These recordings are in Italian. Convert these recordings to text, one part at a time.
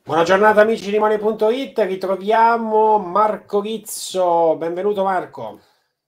Buona giornata amici di Money.it, ritroviamo Marco Rizzo, benvenuto Marco.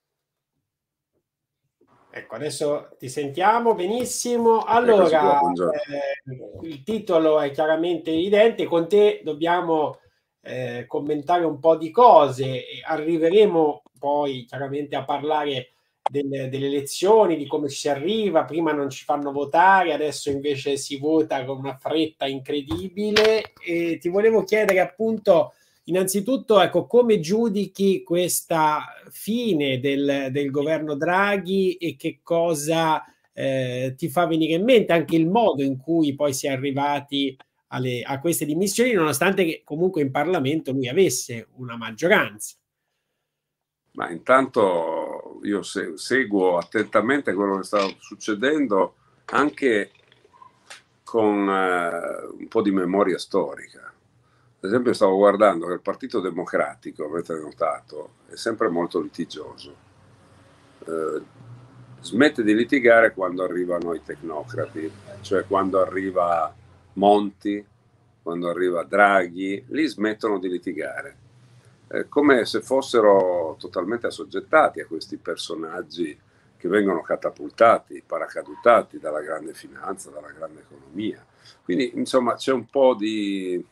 Ecco, adesso ti sentiamo benissimo. Eccoci qua, Allora, buongiorno. il titolo è chiaramente evidente, con te dobbiamo commentare un po' di cose, e arriveremo poi chiaramente a parlare delle elezioni, di come ci si arriva. Prima non ci fanno votare, adesso invece si vota con una fretta incredibile e ti volevo chiedere appunto. Innanzitutto, ecco, come giudichi questa fine del governo Draghi e che cosa ti fa venire in mente anche il modo in cui poi si è arrivati a queste dimissioni, nonostante che comunque in Parlamento lui avesse una maggioranza. Ma intanto io seguo attentamente quello che sta succedendo anche con un po' di memoria storica. Ad esempio stavo guardando che il Partito Democratico, avete notato, è sempre molto litigioso. Eh, Smette di litigare quando arrivano i tecnocrati, cioè quando arriva Monti, quando arriva Draghi, lì smettono di litigare, come se fossero totalmente assoggettati a questi personaggi che vengono catapultati, paracadutati dalla grande finanza, dalla grande economia. Quindi insomma c'è un po' di...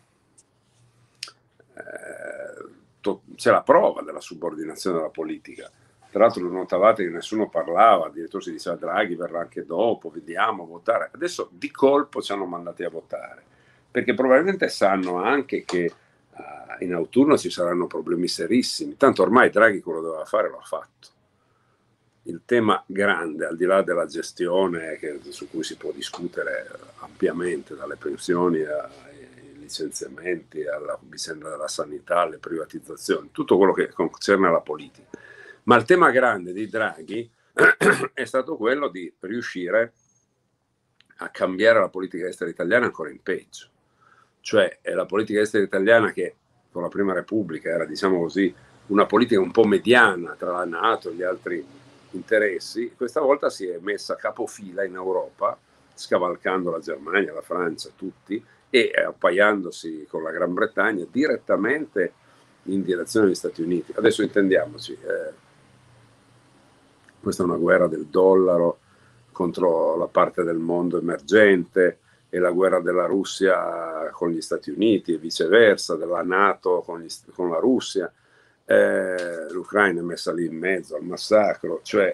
c'è la prova della subordinazione della politica. Tra l'altro lo notavate che nessuno parlava, addirittura si diceva Draghi verrà anche dopo, vediamo, votare. Adesso di colpo ci hanno mandati a votare, perché probabilmente sanno anche che in autunno ci saranno problemi serissimi. Tanto ormai Draghi quello doveva fare lo ha fatto. Il tema grande, al di là della gestione su cui si può discutere ampiamente, dalle pensioni ai licenziamenti, alla vicenda della sanità, alle privatizzazioni, tutto quello che concerne la politica. Ma il tema grande di Draghi è stato quello di riuscire a cambiare la politica estera italiana ancora in peggio. Cioè è la politica estera italiana che con la Prima Repubblica era, diciamo così, una politica un po' mediana tra la NATO e gli altri interessi, questa volta si è messa capofila in Europa, scavalcando la Germania, la Francia, tutti, e appaiandosi con la Gran Bretagna direttamente in direzione degli Stati Uniti. Adesso intendiamoci, questa è una guerra del dollaro contro la parte del mondo emergente e la guerra della Russia con gli Stati Uniti e viceversa, della NATO con la Russia. L'Ucraina è messa lì in mezzo al massacro, cioè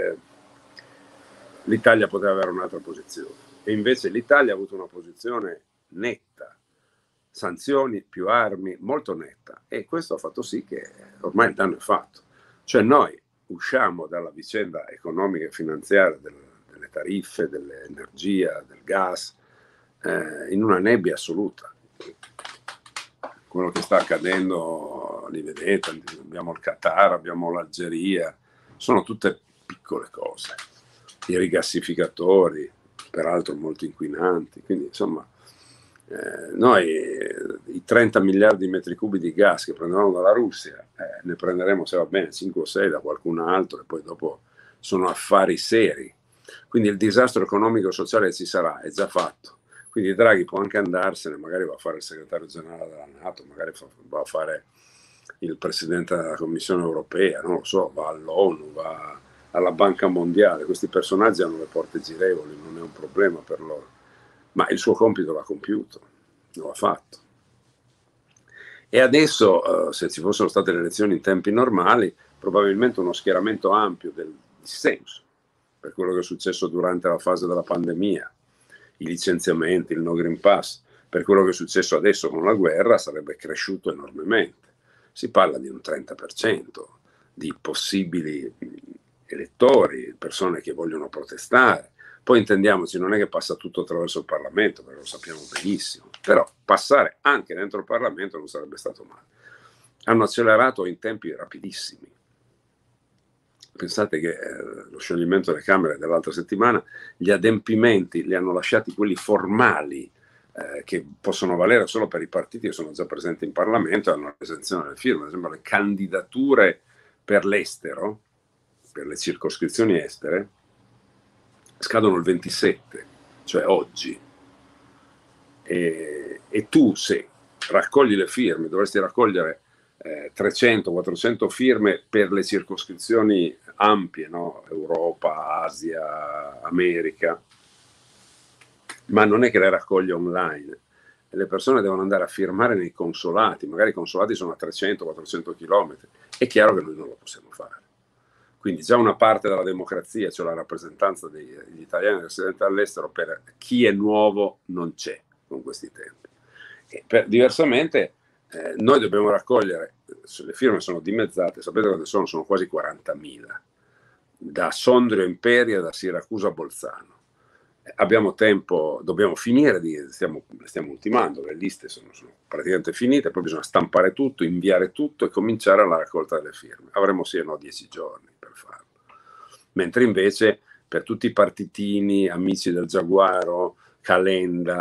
l'Italia poteva avere un'altra posizione e invece l'Italia ha avuto una posizione netta, sanzioni più armi, molto netta, e questo ha fatto sì che ormai il danno è fatto. Cioè noi usciamo dalla vicenda economica e finanziaria delle tariffe, dell'energia, del gas, in una nebbia assoluta. Quello che sta accadendo, li vedete, abbiamo il Qatar, abbiamo l'Algeria, sono tutte piccole cose. I rigassificatori, peraltro molto inquinanti, quindi insomma noi i 30 miliardi di metri cubi di gas che prendevamo dalla Russia, ne prenderemo, se va bene, 5 o 6 da qualcun altro, e poi dopo sono affari seri. Quindi il disastro economico e sociale che ci sarà è già fatto. Quindi Draghi può anche andarsene, magari va a fare il segretario generale della NATO, magari va a fare il presidente della Commissione europea, non lo so, va all'ONU, va alla Banca Mondiale. Questi personaggi hanno le porte girevoli, non è un problema per loro. Ma il suo compito l'ha compiuto, lo ha fatto. E adesso, se ci fossero state le elezioni in tempi normali, probabilmente uno schieramento ampio del dissenso per quello che è successo durante la fase della pandemia, i licenziamenti, il no Green Pass, per quello che è successo adesso con la guerra, sarebbe cresciuto enormemente. Si parla di un 30% di possibili elettori, persone che vogliono protestare. Poi intendiamoci, non è che passa tutto attraverso il Parlamento, perché lo sappiamo benissimo, però passare anche dentro il Parlamento non sarebbe stato male. Hanno accelerato in tempi rapidissimi. Pensate che lo scioglimento delle Camere dell'altra settimana, gli adempimenti li hanno lasciati quelli formali, che possono valere solo per i partiti che sono già presenti in Parlamento e hanno l'esenzione delle firme. Ad esempio le candidature per l'estero, per le circoscrizioni estere, scadono il 27, cioè oggi. E tu, se raccogli le firme, dovresti raccogliere 300-400 firme per le circoscrizioni ampie, no? Europa, Asia, America, ma non è che le raccoglie online. Le persone devono andare a firmare nei consolati, magari i consolati sono a 300-400 chilometri, è chiaro che noi non lo possiamo fare. Quindi già una parte della democrazia, cioè la rappresentanza degli italiani residenti all'estero, per chi è nuovo non c'è con questi tempi. Diversamente noi dobbiamo raccogliere, le firme sono dimezzate, sapete quante sono? Sono quasi 40.000, da Sondrio Imperia, da Siracusa a Bolzano. Abbiamo tempo, dobbiamo finire, stiamo ultimando, le liste sono praticamente finite, poi bisogna stampare tutto, inviare tutto e cominciare la raccolta delle firme. Avremo sì o no 10 giorni per farlo. Mentre invece per tutti i partitini, amici del Giaguaro, Calenda,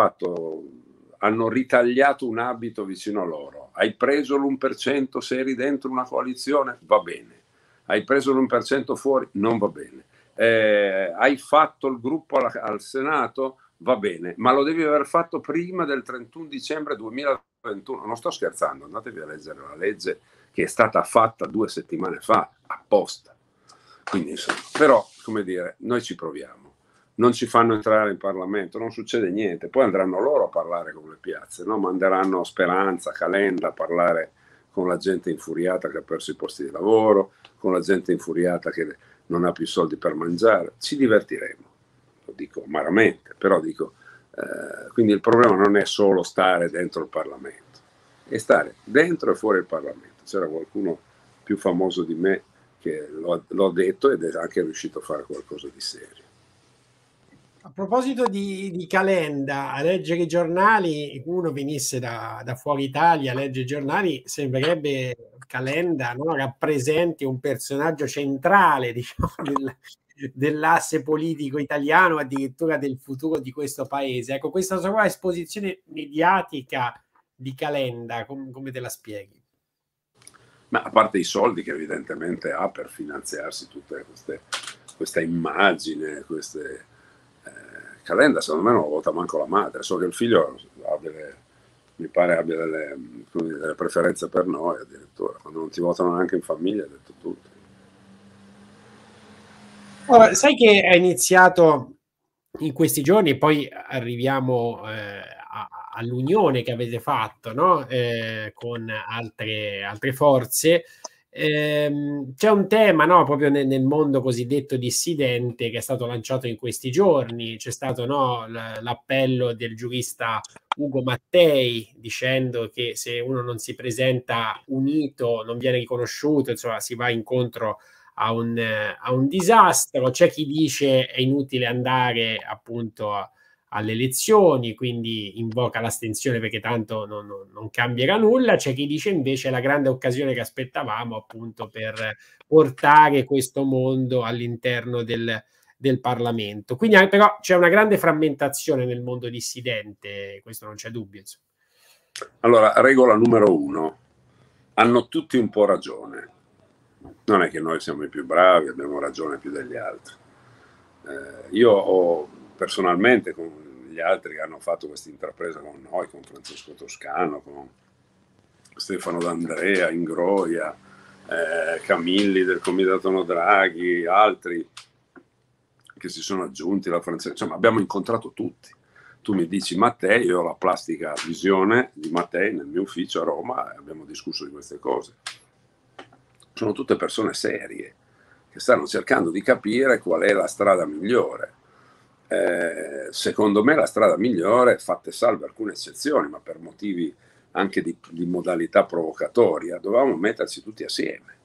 hanno ritagliato un abito vicino a loro. Hai preso l'1%, se eri dentro una coalizione, va bene. Hai preso l'1% fuori, non va bene. Hai fatto il gruppo al Senato, va bene, ma lo devi aver fatto prima del 31 dicembre 2021. Non sto scherzando, andatevi a leggere la legge che è stata fatta 2 settimane fa, apposta. Quindi, insomma, però, come dire, noi ci proviamo. Non ci fanno entrare in Parlamento, non succede niente. Poi andranno loro a parlare con le piazze, no? Manderanno Speranza, Calenda a parlare con la gente infuriata che ha perso i posti di lavoro, con la gente infuriata che non ha più soldi per mangiare. Ci divertiremo, lo dico amaramente, però dico, quindi il problema non è solo stare dentro il Parlamento, è stare dentro e fuori il Parlamento. C'era qualcuno più famoso di me che l'ho detto ed è anche riuscito a fare qualcosa di serio. A proposito di Calenda, a leggere i giornali, uno venisse da fuori Italia a leggere i giornali, sembrerebbe Calenda, no, rappresenti un personaggio centrale, diciamo, dell'asse politico italiano, addirittura del futuro di questo paese. Ecco, questa sua esposizione mediatica di Calenda, come te la spieghi? Ma a parte i soldi che evidentemente ha per finanziarsi tutte questa immagine, Calenda secondo me non lo vota manco la madre, so che il figlio mi pare abbia delle preferenze per noi addirittura, quando non ti votano neanche in famiglia, ha detto tutto. Ora, sai che è iniziato in questi giorni, poi arriviamo all'unione che avete fatto, no? Con altre forze. C'è un tema, no, proprio nel mondo cosiddetto dissidente che è stato lanciato in questi giorni. C'è stato, no, l'appello del giurista Ugo Mattei dicendo che se uno non si presenta unito non viene riconosciuto, insomma si va incontro a un disastro. C'è chi dice è inutile andare appunto alle elezioni, quindi invoca l'astensione perché tanto non cambierà nulla. C'è chi dice invece è la grande occasione che aspettavamo appunto per portare questo mondo all'interno del Parlamento. Quindi però c'è una grande frammentazione nel mondo dissidente, questo non c'è dubbio, insomma. Allora, regola numero 1, hanno tutti un po' ragione. Non è che noi siamo i più bravi, abbiamo ragione più degli altri. Io ho personalmente, con gli altri che hanno fatto questa intrapresa con noi, con Francesco Toscano, con Stefano D'Andrea, Ingroia, Camilli del Comitato No Draghi, altri che si sono aggiunti, insomma abbiamo incontrato tutti. Tu mi dici Mattei, io ho la plastica visione di Mattei nel mio ufficio a Roma e abbiamo discusso di queste cose. Sono tutte persone serie che stanno cercando di capire qual è la strada migliore. Secondo me la strada migliore, fatte salve alcune eccezioni, ma per motivi anche di modalità provocatoria, dovevamo metterci tutti assieme.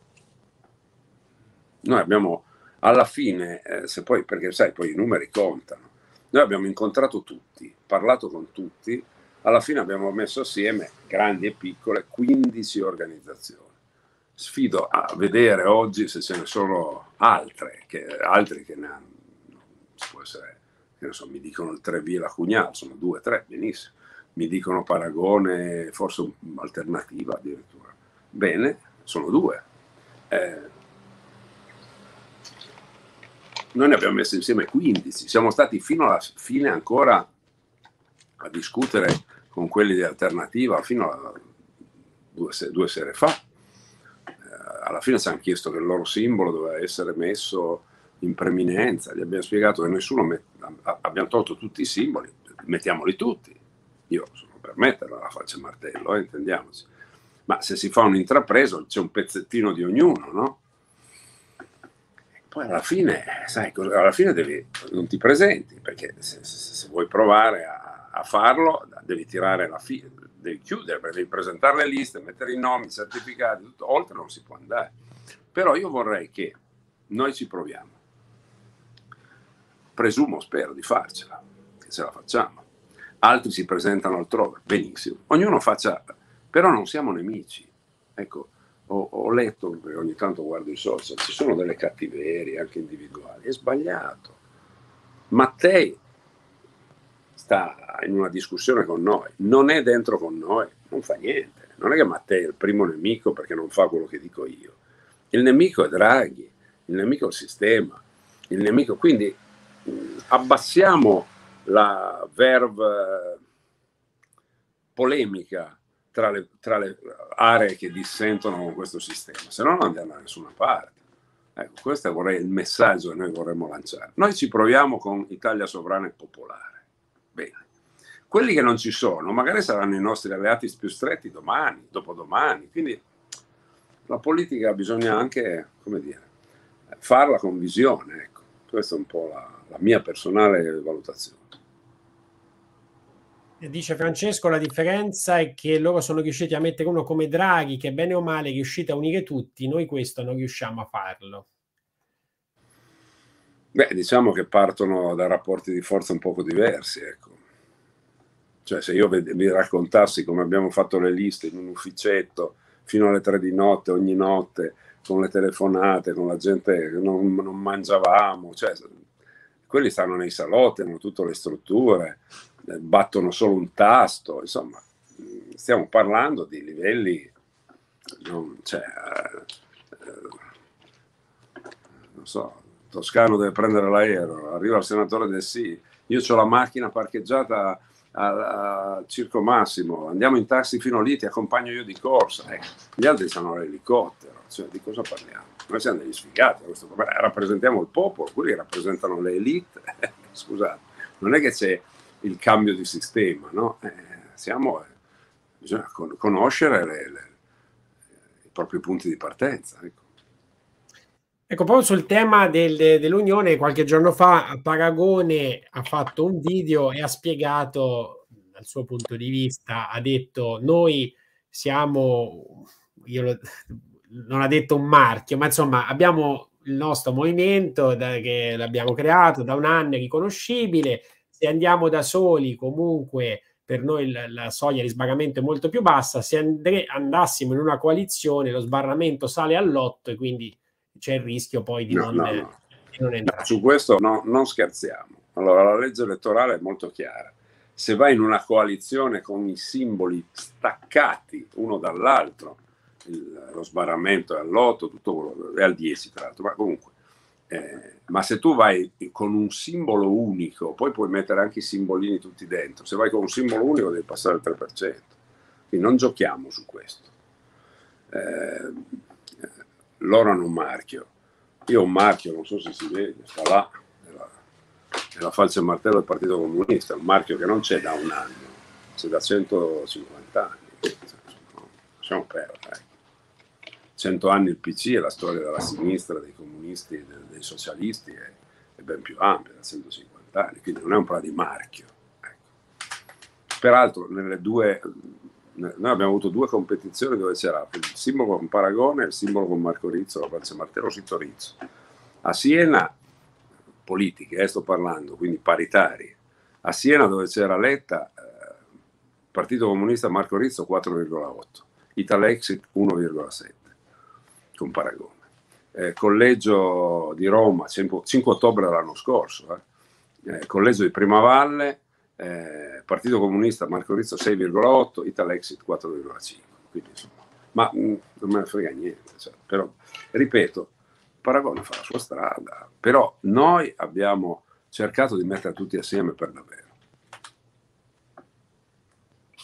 Noi abbiamo alla fine, se poi, perché sai, poi i numeri contano, noi abbiamo incontrato tutti, parlato con tutti, alla fine abbiamo messo assieme, grandi e piccole, 15 organizzazioni. Sfido a vedere oggi se ce ne sono altri che ne hanno, può essere, che ne so, mi dicono il Trevila Cugnato, sono 2 o 3, benissimo, mi dicono Paragone, forse Alternativa addirittura, bene, sono 2. Noi ne abbiamo messi insieme 15, siamo stati fino alla fine ancora a discutere con quelli di Alternativa fino a due sere fa. Alla fine ci hanno chiesto che il loro simbolo doveva essere messo in preminenza, gli abbiamo spiegato che nessuno abbiamo tolto tutti i simboli, mettiamoli tutti. Io sono per metterla la falce martello, intendiamoci, ma se si fa un intrapreso c'è un pezzettino di ognuno, no? Poi alla fine, sai, alla fine non ti presenti, perché se vuoi provare a farlo devi tirare la fine, devi chiudere, perché devi presentare le liste, mettere i nomi, i certificati, tutto, oltre non si può andare. Però io vorrei che noi ci proviamo. Presumo, spero di farcela, che ce la facciamo. Altri si presentano altrove, benissimo. Ognuno faccia, però non siamo nemici. Ecco, ho letto, perché ogni tanto guardo i social, ci sono delle cattiverie anche individuali, è sbagliato. Mattei sta in una discussione con noi, non è dentro con noi, non fa niente. Non è che Mattei è il primo nemico perché non fa quello che dico io. Il nemico è Draghi, il nemico è il sistema, il nemico, quindi abbassiamo la verve polemica tra le aree che dissentono con questo sistema, se no non andiamo da nessuna parte. Ecco, questo è il messaggio che noi vorremmo lanciare. Noi ci proviamo con Italia Sovrana e Popolare. Bene. Quelli che non ci sono, magari saranno i nostri alleati più stretti domani, dopodomani. Quindi la politica bisogna anche, come dire, farla con visione. Ecco. Questa è un po' la mia personale valutazione. Dice Francesco, la differenza è che loro sono riusciti a mettere uno come Draghi, che bene o male è riuscito a unire tutti, noi questo non riusciamo a farlo. Beh, diciamo che partono da rapporti di forza un poco diversi, ecco. Cioè, se io vi raccontassi come abbiamo fatto le liste in un ufficetto fino alle 3 di notte, ogni notte, con le telefonate, con la gente che non mangiavamo, cioè, quelli stanno nei salotti, hanno tutte le strutture, battono solo un tasto, insomma, stiamo parlando di livelli, non so, Toscano deve prendere l'aereo, arriva il senatore Del Sì, io ho la macchina parcheggiata al Circo Massimo, andiamo in taxi fino lì, ti accompagno io di corsa, gli altri hanno l'elicottero, cioè, di cosa parliamo? Noi siamo degli sfigati, rappresentiamo il popolo, quelli rappresentano le elite, scusate, non è che c'è il cambio di sistema, no? Bisogna conoscere i propri punti di partenza. Ecco, proprio sul tema dell'Unione, qualche giorno fa Paragone ha fatto un video e ha spiegato dal suo punto di vista, ha detto noi siamo, non ha detto un marchio, ma insomma abbiamo il nostro movimento che l'abbiamo creato da un anno, è riconoscibile, se andiamo da soli comunque per noi la soglia di sbarramento è molto più bassa, se andassimo in una coalizione lo sbarramento sale all'8 e quindi c'è il rischio poi di non entrare. Su questo non scherziamo. Allora, la legge elettorale è molto chiara. Se vai in una coalizione con i simboli staccati uno dall'altro, lo sbarramento è all'8, tutto quello, è al 10 tra l'altro, ma comunque, ma se tu vai con un simbolo unico, poi puoi mettere anche i simbolini tutti dentro, se vai con un simbolo unico devi passare il 3%, quindi non giochiamo su questo. Loro hanno un marchio, io ho un marchio, non so se si vede, sta là, è la falce martello del Partito Comunista, un marchio che non c'è da un anno, c'è da 150 anni, lasciamo perdere. 100 anni il PC e la storia della sinistra, dei comunisti, dei socialisti è ben più ampia, da 150 anni, quindi non è un problema di marchio. Ecco. Peraltro noi abbiamo avuto 2 competizioni dove c'era il simbolo con Paragone e il simbolo con Marco Rizzo, la falce martello Sito Rizzo. A Siena, politiche, sto parlando, quindi paritari. A Siena dove c'era Letta, Partito Comunista Marco Rizzo 4,8, Italexit 1,7 con Paragone. Collegio di Roma, 5 ottobre dell'anno scorso, collegio di Primavalle, Partito Comunista Marco Rizzo 6,8, Italexit 4,5. Quindi insomma, ma non me ne frega niente. Cioè, però, ripeto, Paragone fa la sua strada, però noi abbiamo cercato di mettere tutti assieme per davvero.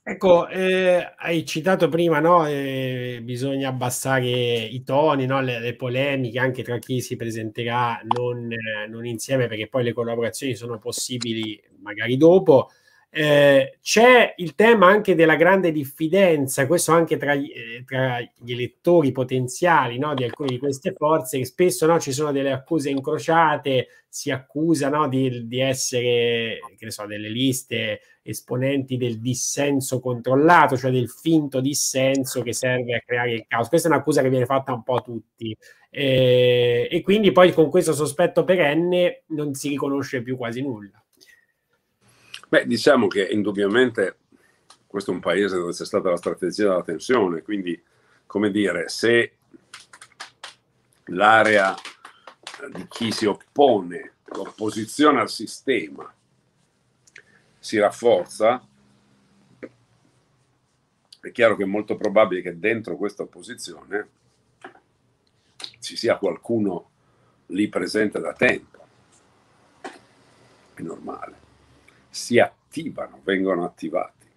Ecco, hai citato prima, no? Bisogna abbassare i toni, no? Le polemiche anche tra chi si presenterà non insieme, perché poi le collaborazioni sono possibili magari dopo. C'è il tema anche della grande diffidenza, questo anche tra gli elettori potenziali, no? Di alcune di queste forze, che spesso, no? Ci sono delle accuse incrociate, si accusa, no? Di essere, che ne so, delle liste esponenti del dissenso controllato, cioè del finto dissenso che serve a creare il caos. Questa è un'accusa che viene fatta un po' a tutti. E quindi poi con questo sospetto perenne non si riconosce più quasi nulla. Beh, diciamo che indubbiamente questo è un paese dove c'è stata la strategia della tensione, quindi, come dire, se l'area di chi si oppone, l'opposizione al sistema, si rafforza, è chiaro che è molto probabile che dentro questa opposizione ci sia qualcuno lì presente da tempo. È normale. Si attivano, vengono attivati.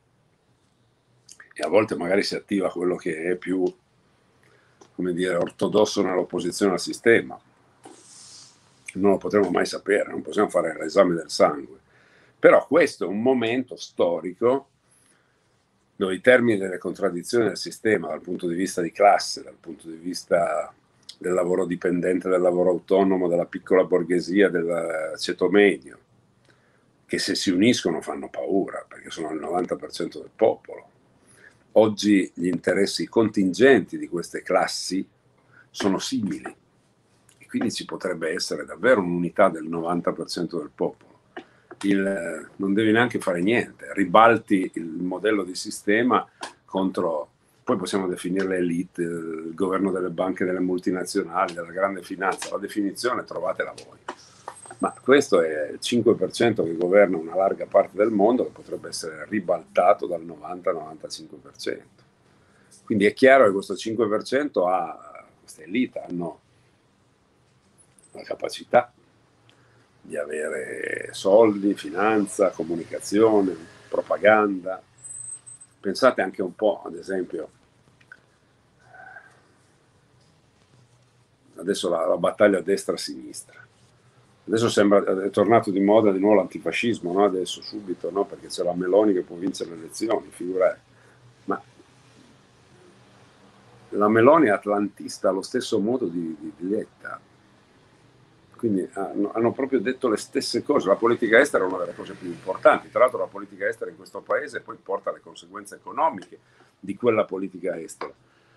E a volte magari si attiva quello che è più, come dire, ortodosso nell'opposizione al sistema. Non lo potremo mai sapere, non possiamo fare l'esame del sangue. Però questo è un momento storico dove i termini delle contraddizioni del sistema, dal punto di vista di classe, dal punto di vista del lavoro dipendente, del lavoro autonomo, della piccola borghesia, del ceto medio, che se si uniscono fanno paura, perché sono il 90% del popolo. Oggi gli interessi contingenti di queste classi sono simili e quindi ci potrebbe essere davvero un'unità del 90% del popolo. Non devi neanche fare niente, ribalti il modello di sistema contro, poi possiamo definire le elite, il governo delle banche, delle multinazionali, della grande finanza, la definizione trovatela voi. Ma questo è il 5% che governa una larga parte del mondo, che potrebbe essere ribaltato dal 90-95%. Quindi è chiaro che questo 5% queste elite hanno la capacità di avere soldi, finanza, comunicazione, propaganda. Pensate anche un po', ad esempio, adesso la battaglia destra-sinistra. Adesso sembra è tornato di moda di nuovo l'antifascismo, no? Adesso subito, no? Perché c'è la Meloni che può vincere le elezioni, figurati. Ma la Meloni è atlantista allo stesso modo di Letta. Quindi hanno proprio detto le stesse cose. La politica estera è una delle cose più importanti. Tra l'altro la politica estera in questo paese poi porta alle conseguenze economiche di quella politica estera.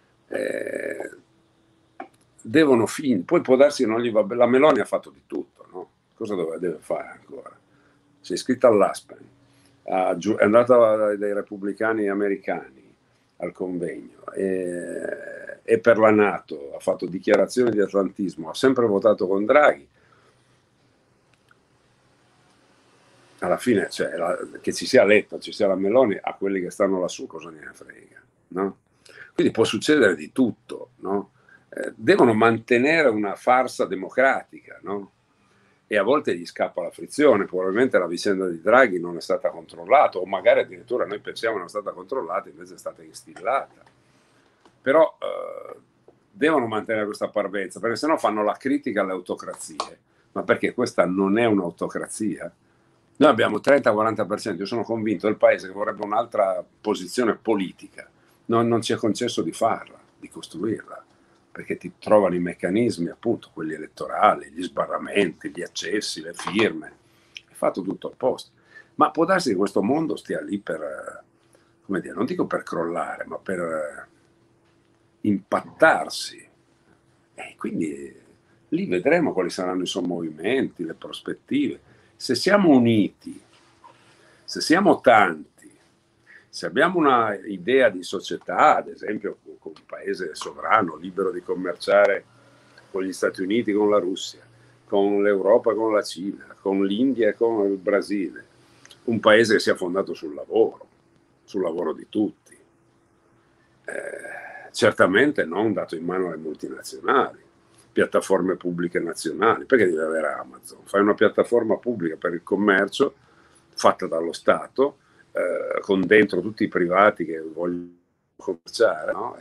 Devono finire. Poi può darsi che non gli va bene. La Meloni ha fatto di tutto, no? Cosa deve fare ancora? Si è iscritta all'Aspen, è andata dai repubblicani americani al convegno, e per la NATO ha fatto dichiarazioni di atlantismo, ha sempre votato con Draghi. Alla fine, cioè, che ci sia Letta, ci sia la Meloni, a quelli che stanno lassù cosa ne frega, no? Quindi può succedere di tutto, no? Devono mantenere una farsa democratica, no? E a volte gli scappa la frizione. Probabilmente la vicenda di Draghi non è stata controllata, o magari addirittura noi pensiamo non è stata controllata, invece è stata instillata. Però devono mantenere questa parvenza, perché sennò fanno la critica alle autocrazie. Ma perché questa non è un'autocrazia? Noi abbiamo 30-40%, io sono convinto del paese che vorrebbe un'altra posizione politica, non ci è concesso di farla, di costruirla, perché ti trovano i meccanismi, appunto, quelli elettorali, gli sbarramenti, gli accessi, le firme, è fatto tutto apposta. Ma può darsi che questo mondo stia lì per, come dire, non dico per crollare, ma per impattarsi. E quindi lì vedremo quali saranno i sommovimenti, le prospettive. Se siamo uniti, se siamo tanti, se abbiamo una idea di società, ad esempio con un paese sovrano, libero di commerciare con gli Stati Uniti, con la Russia, con l'Europa, con la Cina, con l'India e con il Brasile, un paese che sia fondato sul lavoro di tutti, certamente non dato in mano alle multinazionali, piattaforme pubbliche nazionali. Perché deve avere Amazon? Fai una piattaforma pubblica per il commercio fatta dallo Stato, con dentro tutti i privati che vogliono commerciare, no?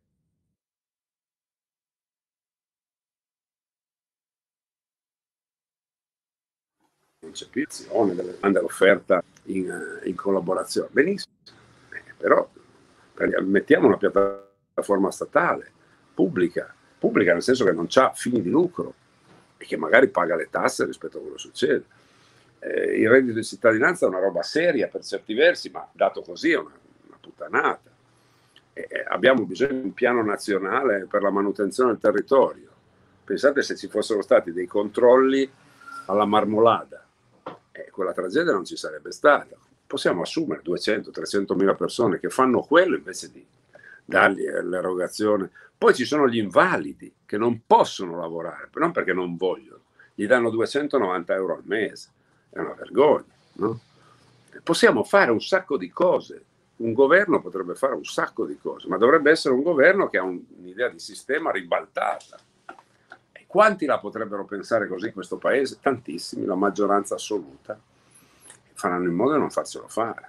Non c'è più azione dell'offerta in collaborazione. Benissimo, però mettiamo una piattaforma statale, pubblica nel senso che non ha fini di lucro e che magari paga le tasse rispetto a quello che succede. Il reddito di cittadinanza è una roba seria per certi versi, ma dato così è una puttanata. Abbiamo bisogno di un piano nazionale per la manutenzione del territorio. Pensate se ci fossero stati dei controlli alla marmolada, quella tragedia non ci sarebbe stata. Possiamo assumere 200-300 mila persone che fanno quello invece di dargli l'erogazione. Poi ci sono gli invalidi che non possono lavorare, non perché non vogliono, gli danno 290 euro al mese. È una vergogna, no? Possiamo fare un sacco di cose. Un governo potrebbe fare un sacco di cose, ma dovrebbe essere un governo che ha un'idea di sistema ribaltata. E quanti la potrebbero pensare così in questo paese? Tantissimi, la maggioranza assoluta. Faranno in modo di non farcelo fare.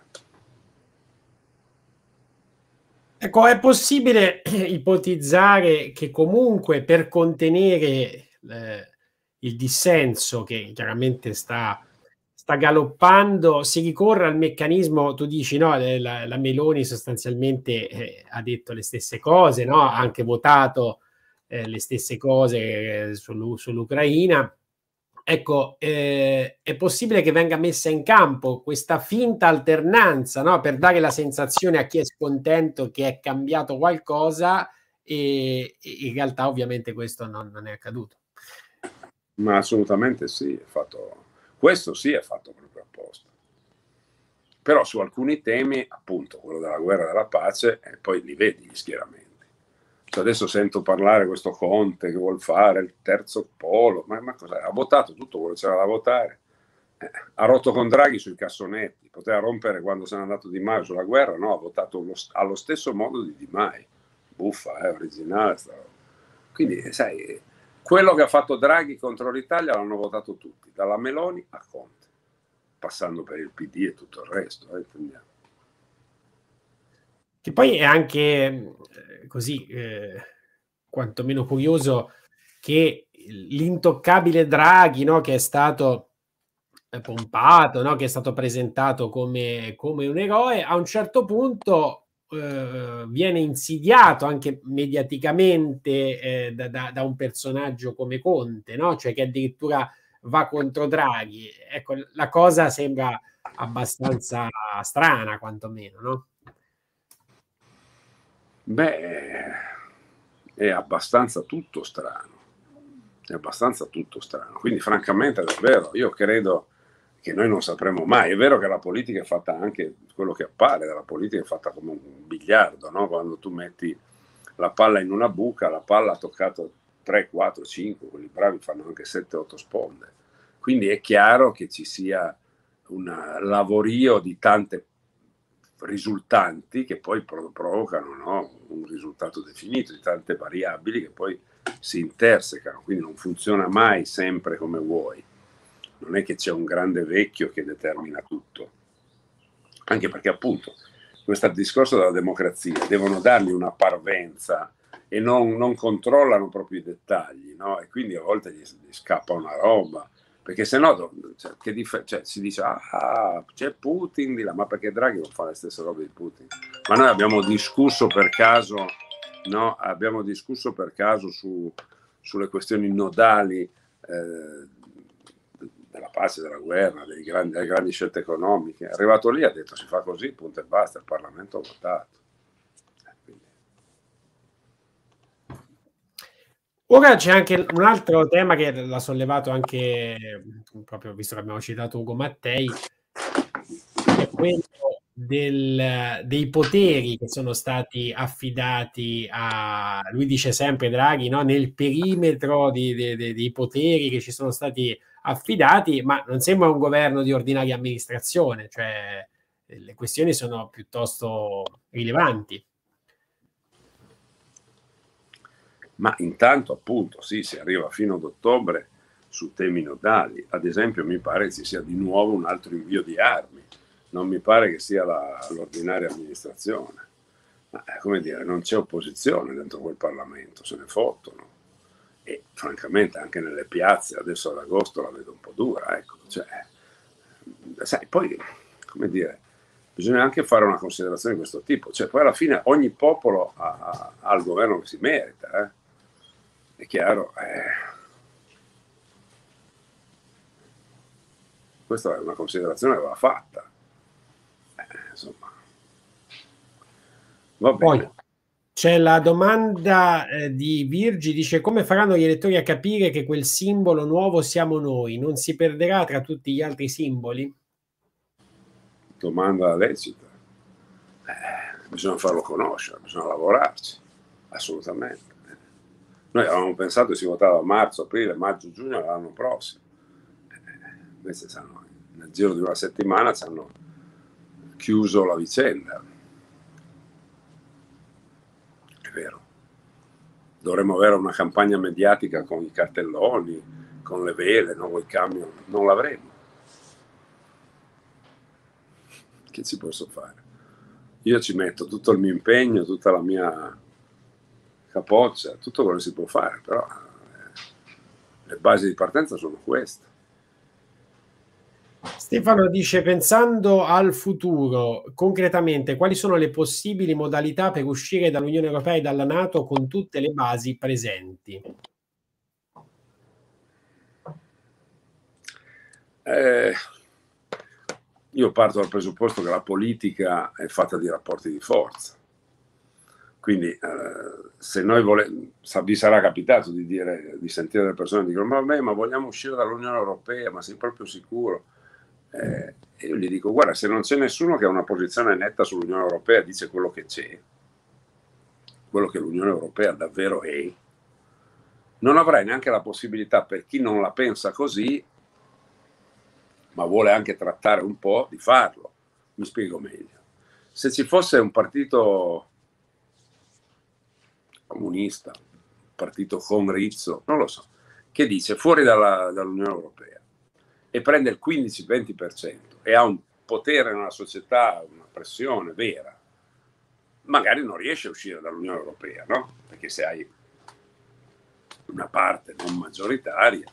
Ecco, è possibile ipotizzare che comunque per contenere il dissenso che chiaramente sta galoppando, si ricorre al meccanismo, tu dici, no, la Meloni sostanzialmente ha detto le stesse cose, no? Ha anche votato le stesse cose sull'Ucraina. Ecco, è possibile che venga messa in campo questa finta alternanza, no? Per dare la sensazione a chi è scontento che è cambiato qualcosa e in realtà ovviamente questo non è accaduto. Ma assolutamente sì, questo sì è fatto proprio apposta. Però su alcuni temi, appunto, quello della guerra e della pace, poi li vedi gli schieramenti. Adesso sento parlare questo Conte che vuol fare il terzo polo, ma cos'è? Ha votato tutto quello che c'era da votare, ha rotto con Draghi sui cassonetti, poteva rompere quando se n'è andato Di Maio sulla guerra, no, ha votato allo stesso modo di Di Maio, buffa, originale sta roba. Quindi sai, quello che ha fatto Draghi contro l'Italia l'hanno votato tutti, dalla Meloni a Conte, passando per il PD e tutto il resto, intendiamo. Che poi è anche così, quantomeno curioso, che l'intoccabile Draghi, no, che è stato pompato, no, che è stato presentato come un eroe, a un certo punto viene insidiato anche mediaticamente da un personaggio come Conte, no? Cioè che addirittura va contro Draghi. Ecco, la cosa sembra abbastanza strana, quantomeno, no? Beh, è abbastanza tutto strano. È abbastanza tutto strano. Quindi, francamente, davvero, io credo che noi non sapremo mai. È vero che la politica è fatta anche, quello che appare dalla politica è fatta come un biliardo, no? Quando tu metti la palla in una buca, la palla ha toccato 3, 4, 5, quelli bravi fanno anche 7, 8 sponde. Quindi è chiaro che ci sia un lavorio di tante risultanti che poi provocano, no, un risultato definito, di tante variabili che poi si intersecano, quindi non funziona mai sempre come vuoi. Non è che c'è un grande vecchio che determina tutto, anche perché appunto questo discorso della democrazia devono dargli una parvenza e non controllano proprio i dettagli, no? E quindi a volte gli scappa una roba, perché se no si dice c'è Putin di là, ma perché Draghi non fa le stesse robe di Putin? Ma noi abbiamo discusso per caso, no? Abbiamo discusso per caso sulle questioni nodali della pace, della guerra, delle grandi scelte economiche. È arrivato lì, ha detto si fa così, punto e basta, il Parlamento ha votato. Ora c'è anche un altro tema che l'ha sollevato anche, proprio visto che abbiamo citato Ugo Mattei, è quello dei poteri che sono stati affidati lui dice sempre Draghi, no? Nel perimetro dei poteri che ci sono stati affidati, ma non sembra un governo di ordinaria amministrazione, cioè le questioni sono piuttosto rilevanti. Ma intanto appunto sì, si arriva fino ad ottobre su temi nodali. Ad esempio mi pare ci sia di nuovo un altro invio di armi non mi pare che sia l'ordinaria amministrazione. Ma, come dire, non c'è opposizione dentro quel Parlamento, se ne fottono. E francamente anche nelle piazze, adesso ad agosto la vedo un po' dura, ecco. Cioè, sai, poi, come dire, bisogna anche fare una considerazione di questo tipo. Cioè, poi alla fine ogni popolo ha il governo che si merita, È chiaro. Questa è una considerazione che va fatta. Insomma. Va bene. Poi c'è la domanda di Virgi, dice: come faranno gli elettori a capire che quel simbolo nuovo siamo noi? Non si perderà tra tutti gli altri simboli? Domanda lecita. Bisogna farlo conoscere, bisogna lavorarci, assolutamente. Noi avevamo pensato che si votava a marzo, aprile, maggio, giugno l'anno prossimo. Invece nel giro di una settimana ci hanno chiuso la vicenda. È vero. Dovremmo avere una campagna mediatica con i cartelloni, con le vele, no? Con i camion. Non l'avremo. Che ci posso fare? Io ci metto tutto il mio impegno, tutta la mia capoccia, tutto quello che si può fare, però le basi di partenza sono queste. Stefano dice: pensando al futuro, concretamente, quali sono le possibili modalità per uscire dall'Unione Europea e dalla NATO con tutte le basi presenti? Io parto dal presupposto che la politica è fatta di rapporti di forza. Quindi se noi vi sarà capitato di sentire le persone che dicono: vabbè, ma vogliamo uscire dall'Unione Europea, ma sei proprio sicuro? E io gli dico: guarda, se non c'è nessuno che ha una posizione netta sull'Unione Europea, dice quello che c'è, quello che l'Unione Europea davvero è, non avrai neanche la possibilità, per chi non la pensa così, ma vuole anche trattare un po', di farlo. Mi spiego meglio. Se ci fosse un partito comunista, un partito con Rizzo, non lo so, che dice fuori dall'Unione Europea e prende il 15-20% e ha un potere nella società, una pressione vera, magari non riesce a uscire dall'Unione Europea, no? Perché se hai una parte non maggioritaria,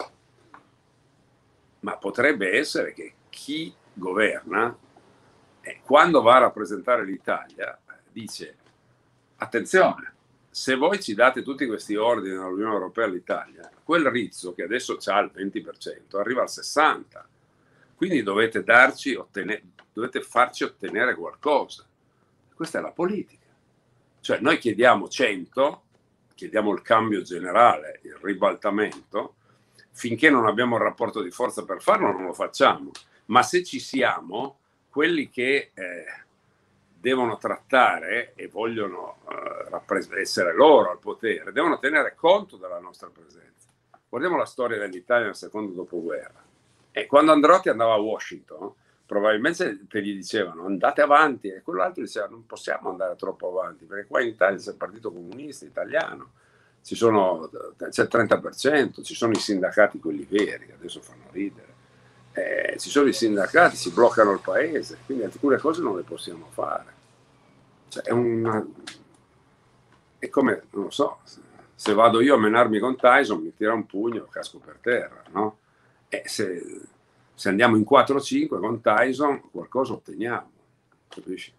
ma potrebbe essere che chi governa, quando va a rappresentare l'Italia, dice: attenzione, se voi ci date tutti questi ordini dall'Unione Europea all'Italia, quel Rizzo che adesso ha il 20% arriva al 60%, quindi dovete farci ottenere qualcosa. Questa è la politica. Cioè noi chiediamo 100, chiediamo il cambio generale, il ribaltamento, finché non abbiamo il rapporto di forza per farlo non lo facciamo, ma se ci siamo, quelli che devono trattare e vogliono essere loro al potere, devono tenere conto della nostra presenza. Guardiamo la storia dell'Italia nel secondo dopoguerra. E quando Andreotti andava a Washington, probabilmente gli dicevano: andate avanti, e quell'altro diceva: non possiamo andare troppo avanti, perché qua in Italia c'è il Partito Comunista Italiano, c'è il 30%, ci sono i sindacati quelli veri, adesso fanno ridere, ci sono i sindacati, si bloccano il paese, quindi alcune cose non le possiamo fare. Cioè, è come, non lo so, se vado io a menarmi con Tyson, mi tira un pugno, casco per terra, no? E se andiamo in 4-5 con Tyson, qualcosa otteniamo, capisci?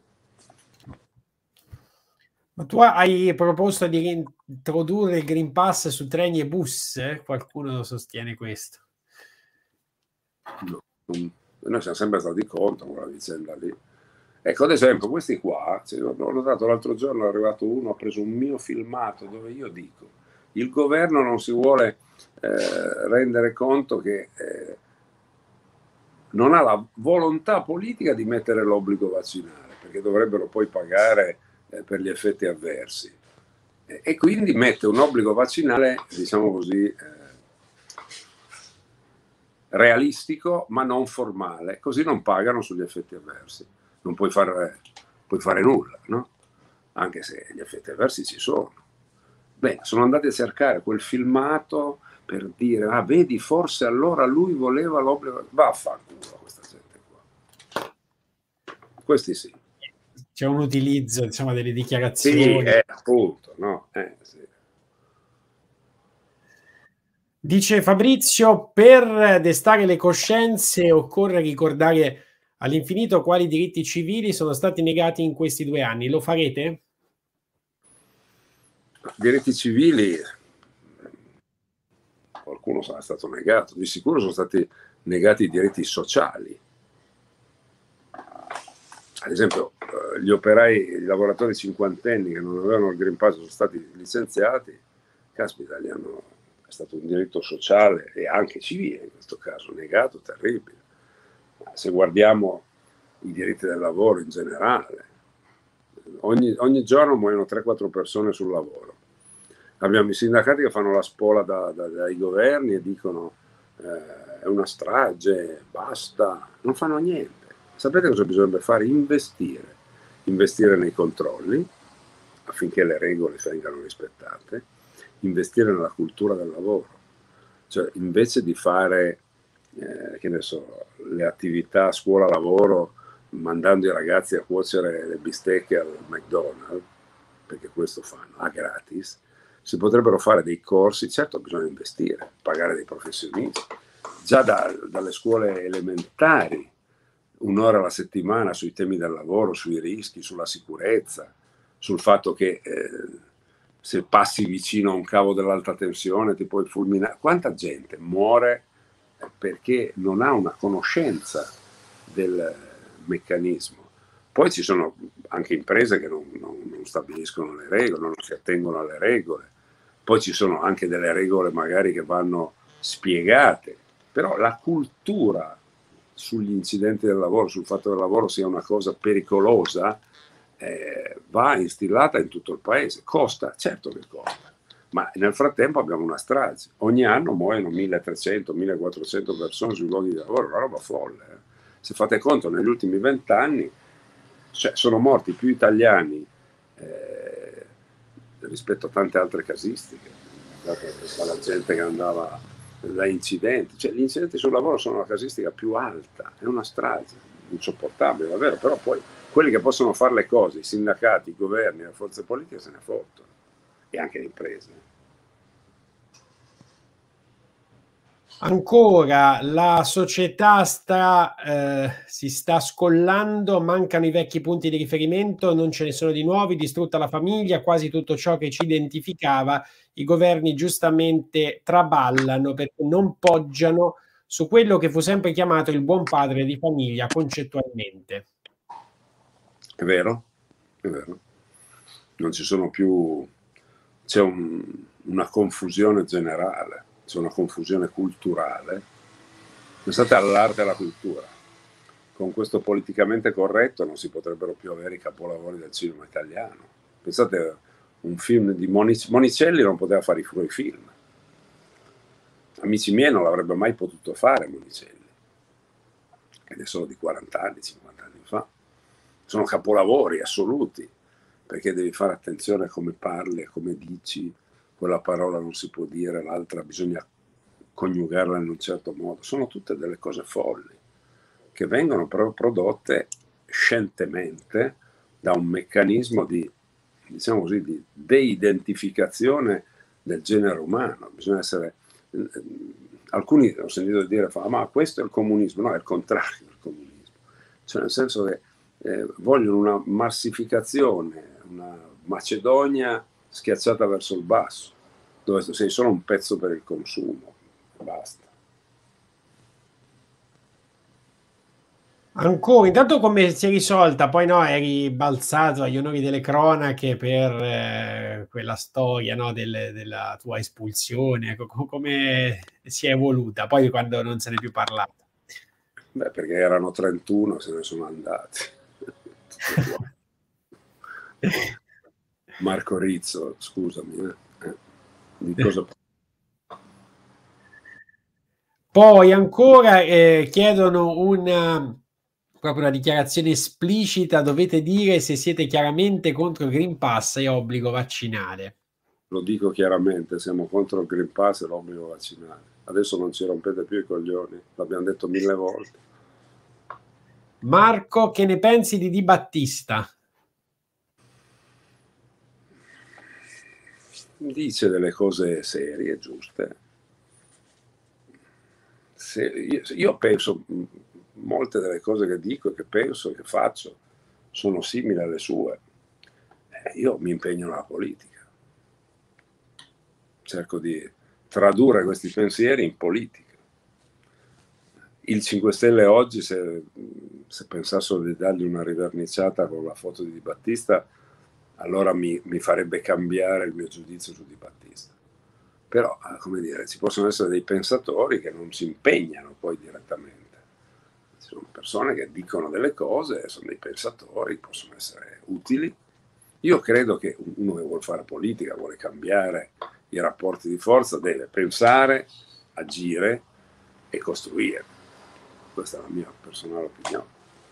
Ma tu hai proposto di introdurre il Green Pass su treni e bus? Qualcuno sostiene questo? No, noi siamo sempre stati contro quella vicenda lì. Ecco, ad esempio, questi qua, ho notato l'altro giorno, è arrivato uno, ha preso un mio filmato dove io dico: il governo non si vuole rendere conto che non ha la volontà politica di mettere l'obbligo vaccinale, perché dovrebbero poi pagare per gli effetti avversi. E quindi mette un obbligo vaccinale, diciamo così, realistico ma non formale, così non pagano sugli effetti avversi. Non puoi fare nulla, no? Anche se gli effetti avversi ci sono. Bene, sono andati a cercare quel filmato per dire: ah, vedi, forse allora lui voleva l'obbligo. Vaffanculo questa gente qua. Questi sì. C'è un utilizzo, insomma, delle dichiarazioni. Sì, appunto, no? Sì. Dice Fabrizio, per destare le coscienze occorre ricordare all'infinito quali diritti civili sono stati negati in questi 2 anni. Lo farete? Diritti civili, qualcuno sarà stato negato, di sicuro sono stati negati i diritti sociali. Ad esempio, gli operai, i lavoratori cinquantenni che non avevano il Green Pass sono stati licenziati, caspita, è stato un diritto sociale e anche civile in questo caso, negato, terribile. Ma se guardiamo i diritti del lavoro in generale, ogni giorno muoiono 3-4 persone sul lavoro. Abbiamo i sindacati che fanno la spola dai governi e dicono è una strage, basta, non fanno niente. Sapete cosa bisognerebbe fare? Investire nei controlli affinché le regole vengano rispettate, investire nella cultura del lavoro, cioè invece di fare che ne so, le attività scuola-lavoro mandando i ragazzi a cuocere le bistecche al McDonald's, perché questo fanno a gratis, si potrebbero fare dei corsi, certo bisogna investire, pagare dei professionisti, già dalle scuole elementari, 1 ora alla settimana sui temi del lavoro, sui rischi, sulla sicurezza, sul fatto che se passi vicino a un cavo dell'alta tensione ti puoi fulminare. Quanta gente muore perché non ha una conoscenza del meccanismo. Poi ci sono anche imprese che non stabiliscono le regole, non si attengono alle regole. Poi ci sono anche delle regole magari che vanno spiegate, però la cultura sugli incidenti del lavoro, sul fatto che il lavoro sia una cosa pericolosa, va instillata in tutto il paese. Costa, certo che costa, ma nel frattempo abbiamo una strage. Ogni anno muoiono 1300-1400 persone sui luoghi di lavoro, una roba folle. Se fate conto, negli ultimi 20 anni sono morti più italiani rispetto a tante altre casistiche, dalla gente che andava da incidenti, cioè gli incidenti sul lavoro sono la casistica più alta, è una strage insopportabile, davvero, però poi quelli che possono fare le cose, i sindacati, i governi, le forze politiche se ne fottono, e anche le imprese. Ancora, la società si sta scollando, mancano i vecchi punti di riferimento, non ce ne sono di nuovi, distrutta la famiglia, quasi tutto ciò che ci identificava, i governi giustamente traballano perché non poggiano su quello che fu sempre chiamato il buon padre di famiglia concettualmente. È vero, è vero. Non ci sono più, c'è una confusione generale, c'è una confusione culturale. Pensate all'arte e alla cultura. Con questo politicamente corretto non si potrebbero più avere i capolavori del cinema italiano. Pensate un film di Monicelli non poteva fare i suoi film. Amici miei non l'avrebbe mai potuto fare Monicelli, ed è solo di 40 anni, 50 anni fa. Sono capolavori assoluti, perché devi fare attenzione a come parli, a come dici, quella parola non si può dire, l'altra bisogna coniugarla in un certo modo. Sono tutte delle cose folli che vengono però prodotte scientemente da un meccanismo di, diciamo così, di deidentificazione del genere umano. Bisogna essere, alcuni ho sentito dire, ma questo è il comunismo. No, è il contrario del comunismo, cioè nel senso che vogliono una massificazione, una Macedonia schiacciata verso il basso, dove sei solo un pezzo per il consumo, basta. Ancora, intanto come si è risolta? Poi no, eri balzato agli onori delle cronache per quella storia, no, della tua espulsione, come si è evoluta? Poi quando non se ne è più parlato. Beh, perché erano 31, se ne sono andati. Marco Rizzo, scusami, di cosa... Poi ancora chiedono proprio una dichiarazione esplicita, dovete dire se siete chiaramente contro il Green Pass e obbligo vaccinale. Lo dico chiaramente, siamo contro il Green Pass e l'obbligo vaccinale. Adesso non ci rompete più i coglioni, l'abbiamo detto 1000 volte. Marco, che ne pensi di Di Battista? Dice delle cose serie, giuste. Io penso, molte delle cose che dico, che penso, che faccio, sono simili alle sue. Io mi impegno nella politica. Cerco di tradurre questi pensieri in politica. Il 5 Stelle oggi, se pensassero di dargli una riverniciata con la foto di Di Battista, allora mi farebbe cambiare il mio giudizio su Di Battista. Però, come dire, ci possono essere dei pensatori che non si impegnano poi direttamente. Ci sono persone che dicono delle cose, sono dei pensatori, possono essere utili. Io credo che uno che vuole fare politica, vuole cambiare i rapporti di forza, deve pensare, agire e costruire. Questa è la mia personale opinione.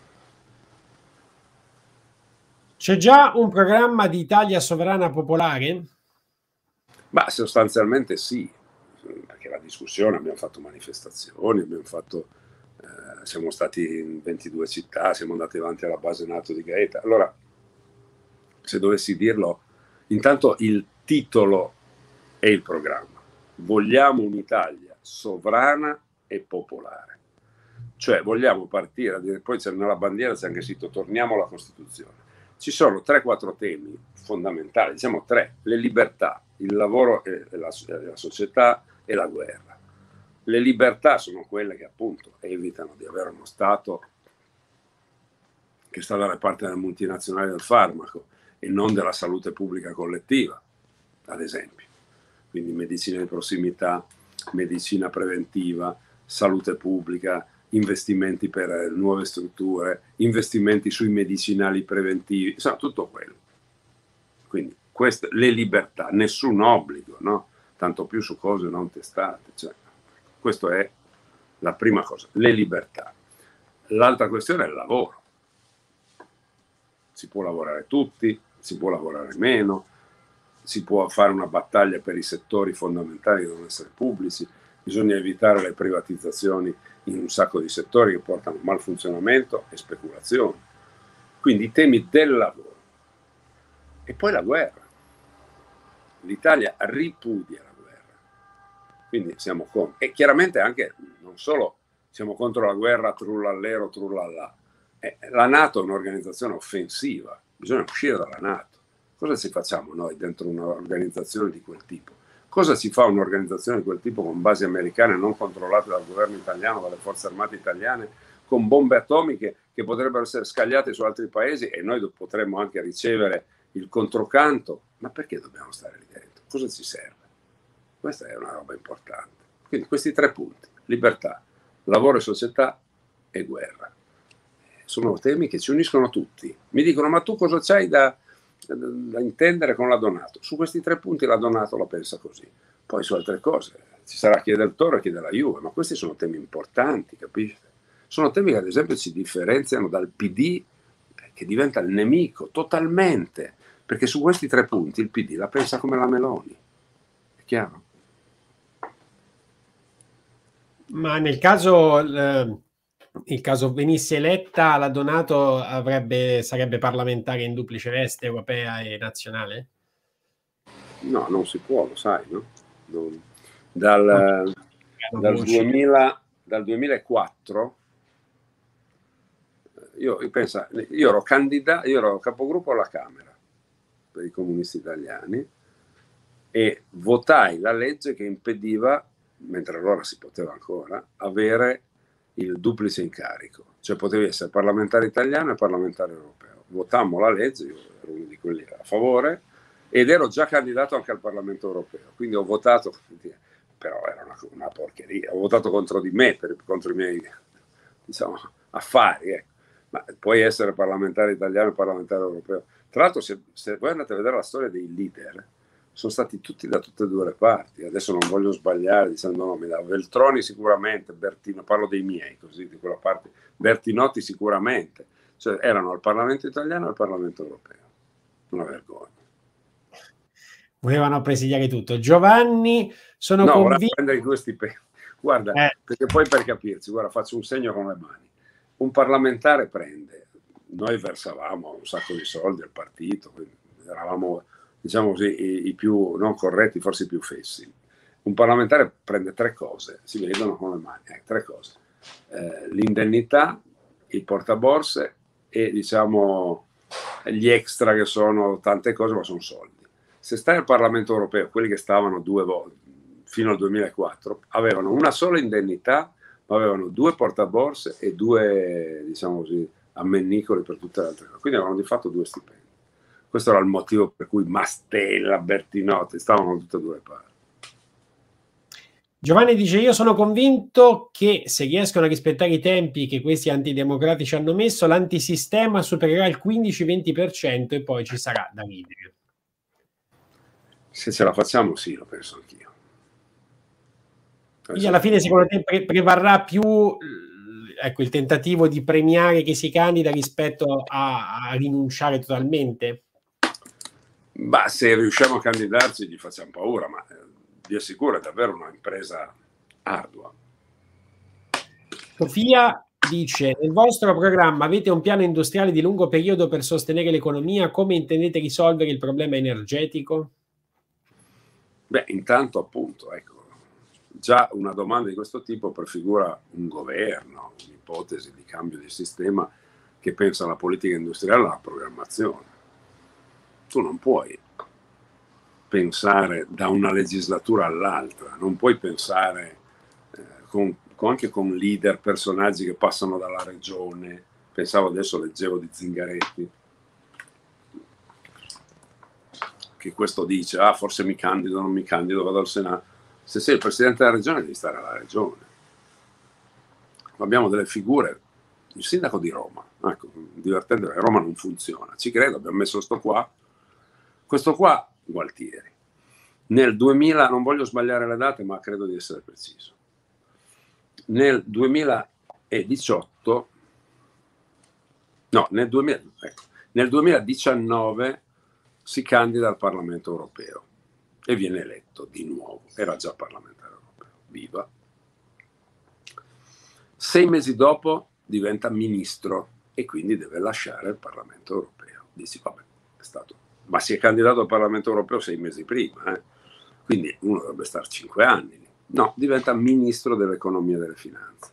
C'è già un programma di Italia Sovrana Popolare? Ma sostanzialmente sì, perché la discussione, abbiamo fatto manifestazioni, siamo stati in 22 città, siamo andati avanti alla base NATO di Gaeta. Allora, se dovessi dirlo, intanto il titolo è il programma. Vogliamo un'Italia sovrana e popolare. Cioè vogliamo partire, poi nella bandiera c'è anche scritto torniamo alla Costituzione. Ci sono 3-4 temi fondamentali, diciamo 3: le libertà, il lavoro e la società e la guerra. Le libertà sono quelle che appunto evitano di avere uno Stato che sta dalle parti delle multinazionali del farmaco e non della salute pubblica collettiva, ad esempio. Quindi medicina di prossimità, medicina preventiva, salute pubblica, investimenti per nuove strutture, investimenti sui medicinali preventivi, insomma tutto quello. Quindi le libertà, nessun obbligo, no? Tanto più su cose non testate. Cioè, questa è la prima cosa, le libertà. L'altra questione è il lavoro. Si può lavorare tutti, si può lavorare meno, si può fare una battaglia per i settori fondamentali che devono essere pubblici, bisogna evitare le privatizzazioni in un sacco di settori che portano malfunzionamento e speculazione. Quindi i temi del lavoro. E poi la guerra. L'Italia ripudia la guerra. Quindi siamo contro. E chiaramente anche, non solo siamo contro la guerra trullallero, trullallà. La NATO è un'organizzazione offensiva, bisogna uscire dalla NATO. Cosa ci facciamo noi dentro un'organizzazione di quel tipo? Cosa si fa un'organizzazione di quel tipo con basi americane non controllate dal governo italiano, dalle forze armate italiane, con bombe atomiche che potrebbero essere scagliate su altri paesi e noi potremmo anche ricevere il controcanto? Ma perché dobbiamo stare lì dentro? Cosa ci serve? Questa è una roba importante. Quindi questi 3 punti: libertà, lavoro e società e guerra. Sono temi che ci uniscono tutti. Mi dicono: ma tu cosa c'hai da intendere con la Donato? Su questi 3 punti la Donato la pensa così. Poi su altre cose ci sarà chi è del Toro e chi è della Juve, ma questi sono temi importanti, capisci? Sono temi che ad esempio ci differenziano dal PD, che diventa il nemico totalmente, perché su questi 3 punti il PD la pensa come la Meloni. È chiaro? Ma nel caso il caso venisse eletta, la Donato sarebbe parlamentare in duplice veste, europea e nazionale? No, non si può, lo sai, no? Dal 2004 io ero candidato, io ero capogruppo alla Camera per i comunisti italiani e votai la legge che impediva, mentre allora si poteva ancora, avere il duplice incarico, cioè potevi essere parlamentare italiano e parlamentare europeo. Votammo la legge, io ero uno di quelli a favore ed ero già candidato anche al Parlamento europeo, quindi ho votato, però era una porcheria, ho votato contro di me, contro i miei, diciamo, affari, ma puoi essere parlamentare italiano e parlamentare europeo. Tra l'altro, se voi andate a vedere la storia dei leader, sono stati tutti da tutte e 2 le parti. Adesso non voglio sbagliare dicendo nomi, da Veltroni sicuramente, Bertino, parlo dei miei, così di quella parte, Bertinotti sicuramente, cioè erano al Parlamento italiano e al Parlamento europeo. Una vergogna. Volevano presidiare tutto. Giovanni, sono convinto. Prendere i 2 stipendi. Guarda, perché poi per capirci, guarda, faccio un segno con le mani. un parlamentare prende, noi versavamo un sacco di soldi al partito, quindi eravamo, diciamo così, i più non corretti, forse i più fessi. Un parlamentare prende tre cose, si vedono con le mani, tre cose. L'indennità, il portaborse e diciamo gli extra, che sono tante cose ma sono soldi. Se stai al Parlamento europeo, quelli che stavano 2 volte fino al 2004 avevano una sola indennità, ma avevano 2 portaborse e 2, diciamo così, ammennicoli per tutte le altre cose, quindi avevano di fatto 2 stipendi. Questo era il motivo per cui Mastella, Bertinotti stavano tutte e 2 le parti. Giovanni dice: io sono convinto che se riescono a rispettare i tempi che questi antidemocratici hanno messo, l'antisistema supererà il 15-20% e poi ci sarà da ridere. Se ce la facciamo, sì, lo penso anch'io. Quindi alla fine secondo te prevarrà più ecco, il tentativo di premiare chi si candida rispetto a rinunciare totalmente? Ma se riusciamo a candidarci gli facciamo paura, ma vi assicuro è davvero una impresa ardua. Sofia dice: nel vostro programma avete un piano industriale di lungo periodo per sostenere l'economia? Come intendete risolvere il problema energetico? Beh, intanto appunto, ecco, già una domanda di questo tipo prefigura un governo, un'ipotesi di cambio di sistema che pensa alla politica industriale e alla programmazione. Tu non puoi pensare da una legislatura all'altra, non puoi pensare anche con leader, personaggi che passano dalla regione. Pensavo adesso, leggevo di Zingaretti, che questo dice, forse mi candido, non mi candido, vado al Senato. Se sei il presidente della regione devi stare alla regione. Abbiamo delle figure, il sindaco di Roma, ecco, divertente perché Roma non funziona, ci credo, abbiamo messo questo qua, Gualtieri. Nel 2000, non voglio sbagliare le date, ma credo di essere preciso, nel 2018, no, nel 2019 si candida al Parlamento europeo e viene eletto di nuovo, era già parlamentare europeo, viva. 6 mesi dopo diventa ministro e quindi deve lasciare il Parlamento europeo. Dici, vabbè, è stato, ma si è candidato al Parlamento europeo 6 mesi prima, quindi uno dovrebbe stare 5 anni. No, diventa ministro dell'economia e delle finanze.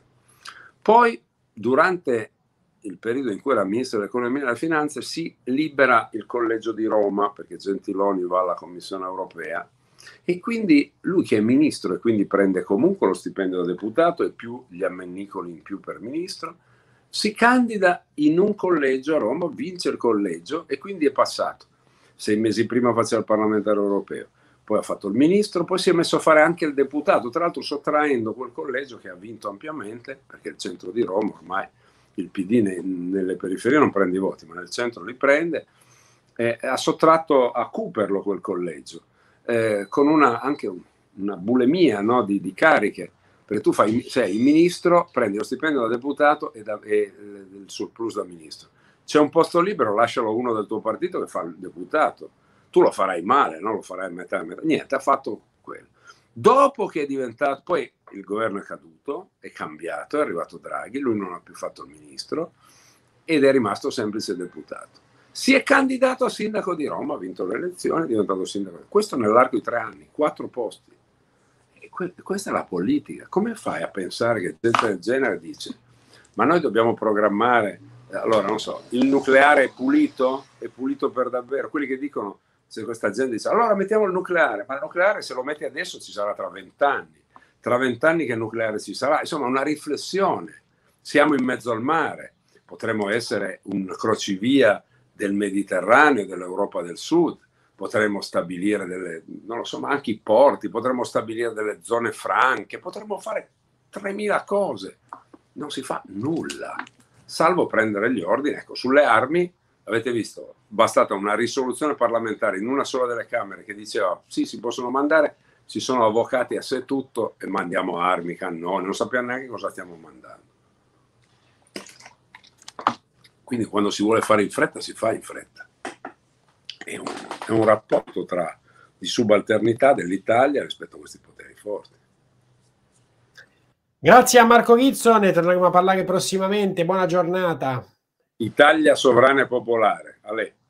Poi, durante il periodo in cui era ministro dell'economia e delle finanze, si libera il collegio di Roma, perché Gentiloni va alla Commissione europea, e quindi lui, che è ministro e quindi prende comunque lo stipendio da deputato e più gli ammennicoli in più per ministro, si candida in un collegio a Roma, vince il collegio e quindi è passato. 6 mesi prima faceva il parlamentare europeo, poi ha fatto il ministro, poi si è messo a fare anche il deputato, tra l'altro sottraendo quel collegio che ha vinto ampiamente, perché il centro di Roma ormai, il PD nelle periferie non prende i voti, ma nel centro li prende, ha sottratto a Cooperlo quel collegio, con anche una bulimia, no, di cariche, perché tu sei il ministro, prendi lo stipendio da deputato e il surplus da ministro. C'è un posto libero, lascialo uno del tuo partito che fa il deputato. Tu lo farai male, non lo farai a metà. Niente, ha fatto quello. Dopo che è diventato, poi il governo è caduto, è cambiato, è arrivato Draghi, lui non ha più fatto il ministro ed è rimasto semplice deputato. Si è candidato a sindaco di Roma, ha vinto le elezioni, è diventato sindaco. Questo nell'arco di 3 anni, 4 posti. E questa è la politica. Come fai a pensare che gente del genere dice, ma noi dobbiamo programmare, allora non so, il nucleare è pulito per davvero? Quelli che dicono, se questa gente dice, allora mettiamo il nucleare, ma il nucleare se lo metti adesso ci sarà tra 20 anni. Tra 20 anni che nucleare ci sarà? Insomma, una riflessione. Siamo in mezzo al mare, potremmo essere un crocevia del Mediterraneo, dell'Europa del Sud, potremmo stabilire non lo so, ma anche i porti, potremmo stabilire delle zone franche, potremmo fare 3000 cose. Non si fa nulla, salvo prendere gli ordini. Ecco, sulle armi, avete visto, bastata una risoluzione parlamentare in una sola delle Camere che diceva sì, si possono mandare, ci sono avvocati a sé tutto e mandiamo armi, cannoni, non sappiamo neanche cosa stiamo mandando. Quindi quando si vuole fare in fretta, si fa in fretta. È un rapporto di subalternità dell'Italia rispetto a questi poteri forti. Grazie a Marco Rizzo, ne torneremo a parlare prossimamente. Buona giornata. Italia sovrana e popolare. Ale.